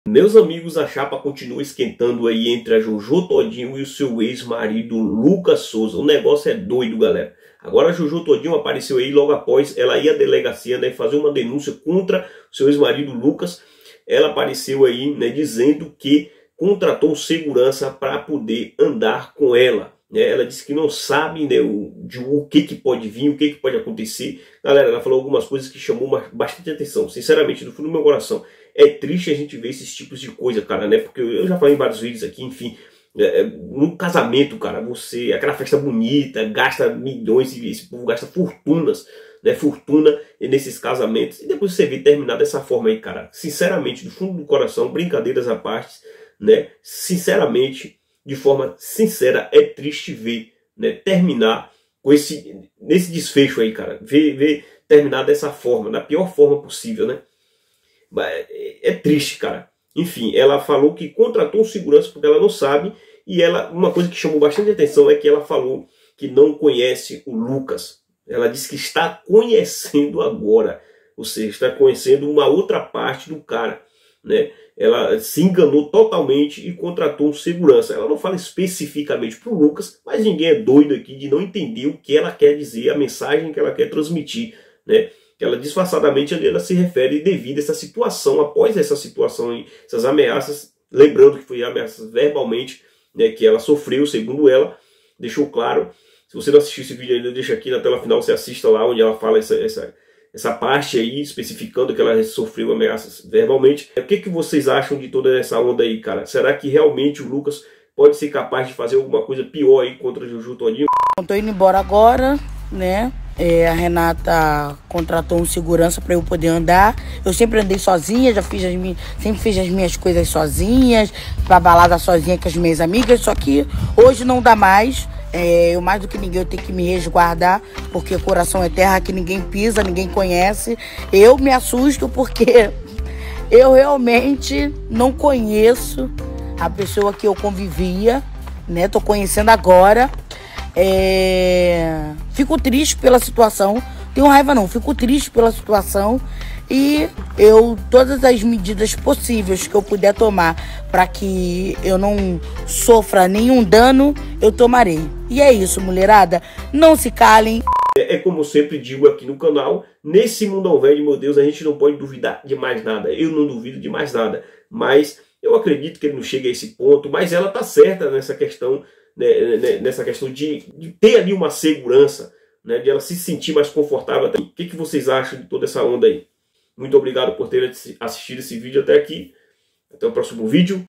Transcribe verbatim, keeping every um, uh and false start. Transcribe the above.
Meus amigos, a chapa continua esquentando aí entre a Jojo Todinho e o seu ex-marido Lucas Souza. O negócio é doido, galera. Agora a Jojo Todinho apareceu aí logo após ela ir à delegacia, né, fazer uma denúncia contra o seu ex-marido Lucas. Ela apareceu aí, né, dizendo que contratou segurança para poder andar com ela. Né? Ela disse que não sabe, né, o, de, o que, que pode vir, o que, que pode acontecer. Galera, ela falou algumas coisas que chamou bastante atenção. Sinceramente, do fundo do meu coração, é triste a gente ver esses tipos de coisa, cara, né? Porque eu já falei em vários vídeos aqui, enfim. É, num casamento, cara, você, aquela festa bonita, gasta milhões e esse povo gasta fortunas, né? Fortuna nesses casamentos. E depois você vê terminar dessa forma aí, cara. Sinceramente, do fundo do coração, brincadeiras à parte, né? Sinceramente, de forma sincera, é triste ver, né, terminar com esse, nesse desfecho aí, cara. Ver, ver terminar dessa forma, da pior forma possível, né? É triste, cara. Enfim, ela falou que contratou um segurança porque ela não sabe. E ela, uma coisa que chamou bastante atenção é que ela falou que não conhece o Lucas. Ela disse que está conhecendo agora. Ou seja, está conhecendo uma outra parte do cara, né? Ela se enganou totalmente e contratou um segurança. Ela não fala especificamente para o Lucas, mas ninguém é doido aqui de não entender o que ela quer dizer, a mensagem que ela quer transmitir, né? Ela disfarçadamente ela se refere devido a essa situação, após essa situação, essas ameaças, lembrando que foi ameaças verbalmente, né, que ela sofreu, segundo ela, deixou claro. Se você não assistiu esse vídeo ainda, deixa aqui na tela final, você assista lá onde ela fala essa, essa, essa parte aí, especificando que ela sofreu ameaças verbalmente. O que, que vocês acham de toda essa onda aí, cara? Será que realmente o Lucas pode ser capaz de fazer alguma coisa pior aí contra a Jojo Todinho? Eu tô indo embora agora, né? É, a Renata contratou um segurança para eu poder andar. Eu sempre andei sozinha, já fiz as minhas, sempre fiz as minhas coisas sozinhas, pra balada sozinha com as minhas amigas. Só que hoje não dá mais. É, eu mais do que ninguém eu tenho que me resguardar, porque coração é terra que ninguém pisa, ninguém conhece. Eu me assusto porque eu realmente não conheço a pessoa que eu convivia, né? Tô conhecendo agora. É... Fico triste pela situação. Tenho raiva não, fico triste pela situação. E eu, todas as medidas possíveis que eu puder tomar para que eu não sofra nenhum dano, eu tomarei. E é isso, mulherada. Não se calem. É, é como eu sempre digo aqui no canal, nesse mundão velho, meu Deus, a gente não pode duvidar de mais nada. Eu não duvido de mais nada. Mas eu acredito que ele não chega a esse ponto. Mas ela tá certa nessa questão, né, nessa questão de, de ter ali uma segurança, né, de ela se sentir mais confortável. O que, que vocês acham de toda essa onda aí? Muito obrigado por ter assistido esse vídeo até aqui. Até o próximo vídeo.